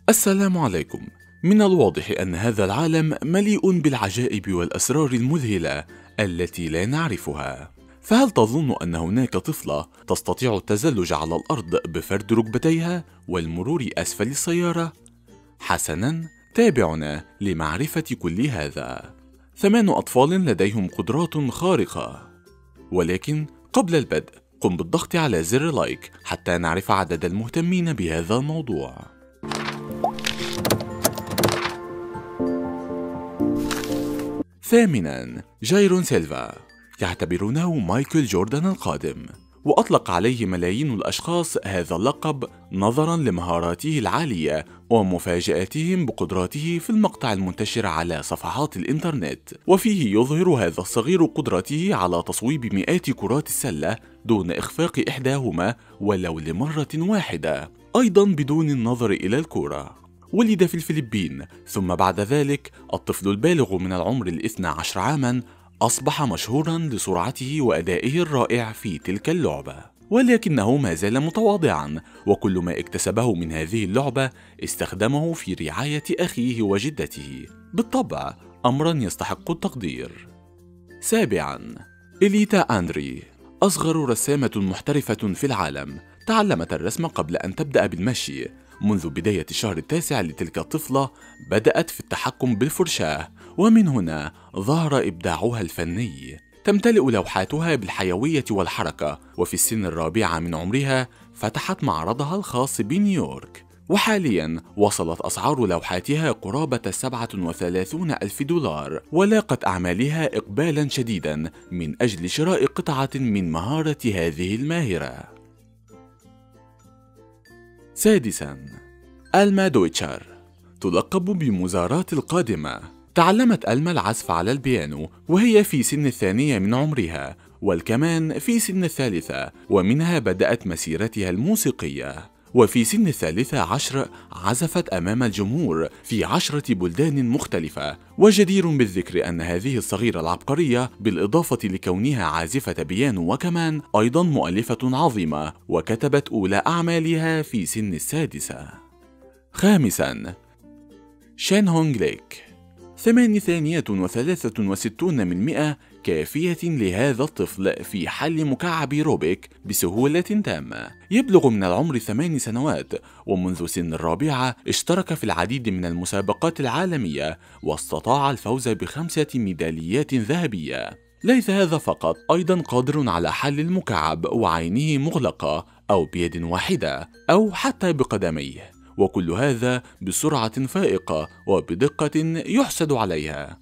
السلام عليكم. من الواضح أن هذا العالم مليء بالعجائب والأسرار المذهلة التي لا نعرفها. فهل تظن أن هناك طفلة تستطيع التزلج على الأرض بفرد ركبتيها والمرور أسفل السيارة؟ حسناً، تابعنا لمعرفة كل هذا. 8 أطفال لديهم قدرات خارقة. ولكن قبل البدء قم بالضغط على زر لايك حتى نعرف عدد المهتمين بهذا الموضوع. ثامناً، جايرون سيلفا، يعتبرونه مايكل جوردان القادم، وأطلق عليه ملايين الأشخاص هذا اللقب نظراً لمهاراته العالية ومفاجأتهم بقدراته في المقطع المنتشر على صفحات الإنترنت، وفيه يظهر هذا الصغير قدرته على تصويب مئات كرات السلة دون إخفاق إحداهما ولو لمرة واحدة، أيضاً بدون النظر إلى الكرة. ولد في الفلبين، ثم بعد ذلك الطفل البالغ من العمر 12 عاماً أصبح مشهوراً لسرعته وأدائه الرائع في تلك اللعبة، ولكنه ما زال متواضعاً، وكل ما اكتسبه من هذه اللعبة استخدمه في رعاية أخيه وجدته، بالطبع أمراً يستحق التقدير. سابعاً، إليتا أندري، أصغر رسامة محترفة في العالم، تعلمت الرسم قبل أن تبدأ بالمشي. منذ بداية الشهر التاسع لتلك الطفلة بدأت في التحكم بالفرشاة، ومن هنا ظهر إبداعها الفني. تمتلئ لوحاتها بالحيوية والحركة، وفي السن الرابعة من عمرها فتحت معرضها الخاص بنيويورك، وحاليا وصلت أسعار لوحاتها قرابة 37 ألف دولار، ولاقت أعمالها إقبالا شديدا من أجل شراء قطعة من مهارة هذه الماهرة. سادساً، ألما دويتشر، تلقب بمزارات القادمة. تعلمت ألما العزف على البيانو وهي في سن 2 من عمرها، والكمان في سن 3، ومنها بدأت مسيرتها الموسيقية. وفي سن 13 عزفت أمام الجمهور في 10 بلدان مختلفة. وجدير بالذكر أن هذه الصغيرة العبقرية بالإضافة لكونها عازفة بيانو وكمان أيضا مؤلفة عظيمة، وكتبت أولى أعمالها في سن 6. خامسا، شان هونغ ليك، 8.63% كافية لهذا الطفل في حل مكعب روبيك بسهولة تامة. يبلغ من العمر 8 سنوات، ومنذ سن 4 اشترك في العديد من المسابقات العالمية، واستطاع الفوز ب5 ميداليات ذهبية. ليس هذا فقط، أيضا قادر على حل المكعب وعينه مغلقة أو بيد واحدة أو حتى بقدميه، وكل هذا بسرعة فائقة وبدقة يحسد عليها.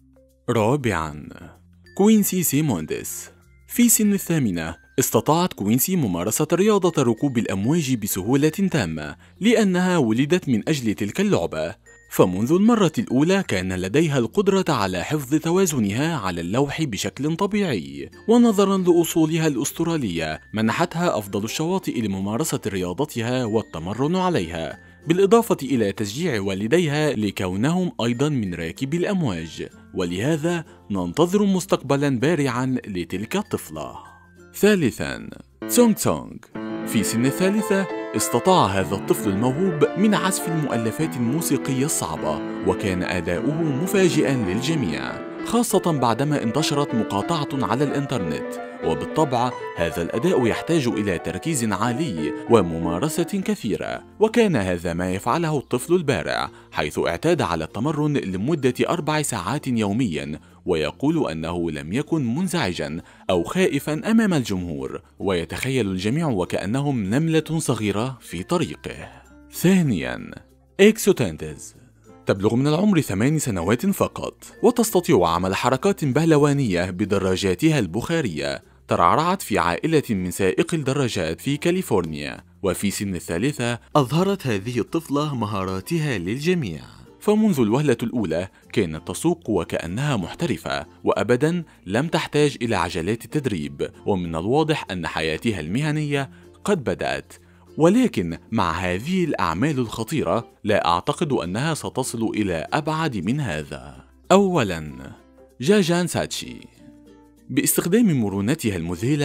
رابعاً، كوينسي سيموندس، في سن 8 استطاعت كوينسي ممارسة رياضة ركوب الأمواج بسهولة تامة، لأنها ولدت من أجل تلك اللعبة. فمنذ المرة الأولى كان لديها القدرة على حفظ توازنها على اللوح بشكل طبيعي، ونظرا لأصولها الأسترالية منحتها أفضل الشواطئ لممارسة رياضتها والتمرن عليها، بالإضافة إلى تشجيع والديها لكونهم أيضا من راكبي الأمواج، ولهذا ننتظر مستقبلا بارعا لتلك الطفلة. ثالثا، تسونغ تسونغ، في سن 3 استطاع هذا الطفل الموهوب من عزف المؤلفات الموسيقية الصعبة، وكان أداؤه مفاجئا للجميع، خاصة بعدما انتشرت مقاطعة على الإنترنت. وبالطبع هذا الأداء يحتاج إلى تركيز عالي وممارسة كثيرة، وكان هذا ما يفعله الطفل البارع، حيث اعتاد على التمرن لمدة 4 ساعات يوميا، ويقول أنه لم يكن منزعجا أو خائفا أمام الجمهور، ويتخيل الجميع وكأنهم نملة صغيرة في طريقه. ثانيا، إكسوتانتز، تبلغ من العمر 8 سنوات فقط، وتستطيع عمل حركات بهلوانية بدراجاتها البخارية. ترعرعت في عائلة من سائقي الدراجات في كاليفورنيا، وفي سن 3 أظهرت هذه الطفلة مهاراتها للجميع، فمنذ الوهلة الأولى كانت تسوق وكأنها محترفة، وأبدا لم تحتاج إلى عجلات تدريب. ومن الواضح أن حياتها المهنية قد بدأت، ولكن مع هذه الأعمال الخطيرة لا أعتقد أنها ستصل إلى أبعد من هذا. أولا، جاجان ساتشي، باستخدام مرونتها المذهلة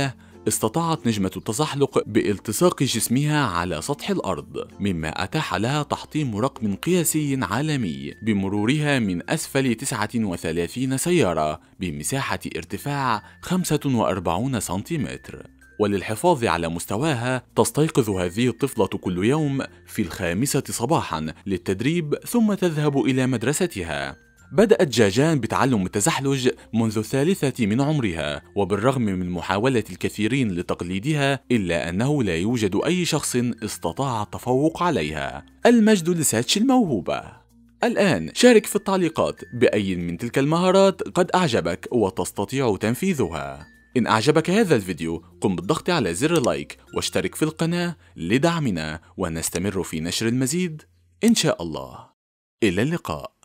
استطاعت نجمة التزحلق بالتصاق جسمها على سطح الأرض، مما أتاح لها تحطيم رقم قياسي عالمي بمرورها من أسفل 39 سيارة بمساحة ارتفاع 45 سنتيمتر. وللحفاظ على مستواها تستيقظ هذه الطفلة كل يوم في 5 صباحا للتدريب ثم تذهب إلى مدرستها. بدأت جاجان بتعلم التزحلج منذ 3 من عمرها، وبالرغم من محاولة الكثيرين لتقليدها إلا أنه لا يوجد أي شخص استطاع التفوق عليها. المجد لساتش الموهوبة. الآن شارك في التعليقات بأي من تلك المهارات قد أعجبك وتستطيع تنفيذها. إن أعجبك هذا الفيديو قم بالضغط على زر لايك واشترك في القناة لدعمنا ونستمر في نشر المزيد إن شاء الله. إلى اللقاء.